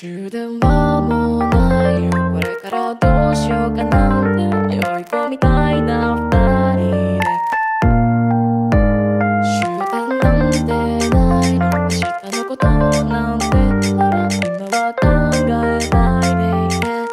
終電はもうないよ、これからどうしようかなんて迷い込みたいな二人で、終点なんてないの、明日のことなんてほら、今は考えないでよね。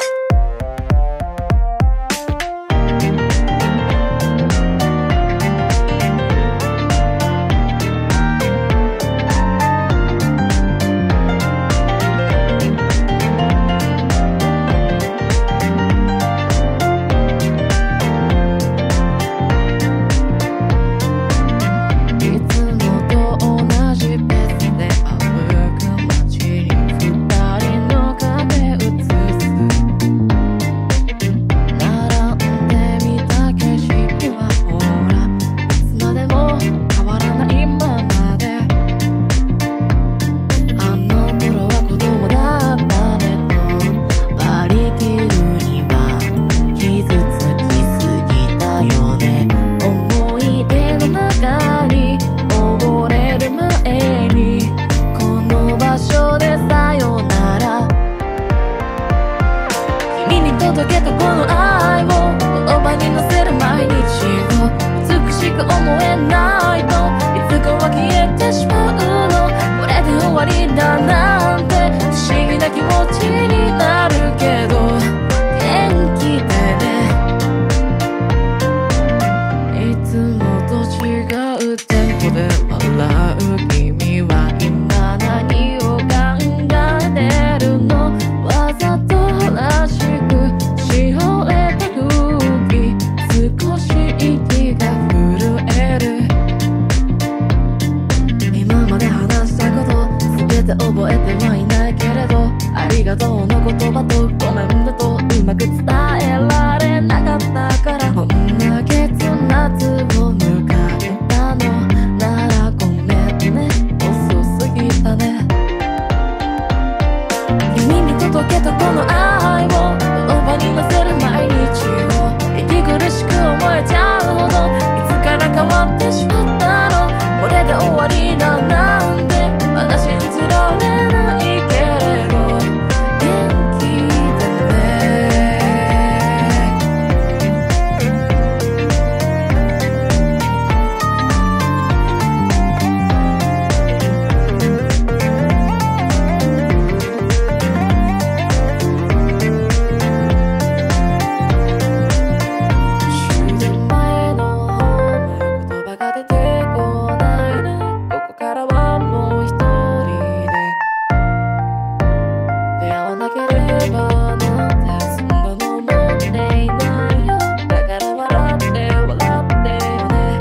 届けとこの愛を言葉にのせる毎日を、美しく思えないといつかは消えてしまうの、これで終わりだなんて不思議な気持ちになるけど、元気でね。いつもと違うテンポで笑う君は今何を考えてるの、わざとらしくしおれた空気、少し息が震える。今まで話したこと全て覚えてはいないけれど、ありがとうの言葉とごめんだとうまく伝えられなかったから、こんな結末を迎えたのならごめんね、遅すぎたね。君に届けとこの愛を言葉にのせる毎日を、息苦しく思えちゃうほどいつから変わってしまったの、これで終わりだなんてまだ信じられないけれど、元気でね。終電前の言葉が出てこないね、ここからはもう一人で出会わなければなんてそんなの思っていないよ、だから笑って笑ってよね。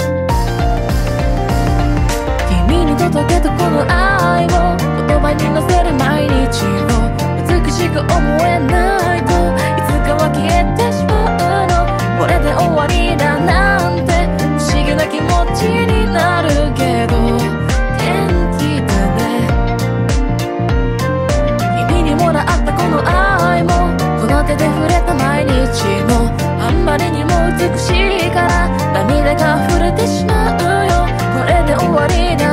君に届けとこの愛を言葉にのせる毎日を、美しく思えないといつかは消えてしまうの、これで終わりだなんて不思議な気持ちになるけど、元気でね。君にもらったこの愛もこの手で触れた毎日も、あんまりにも美しいから涙が溢れてしまうよ、これで終わりだ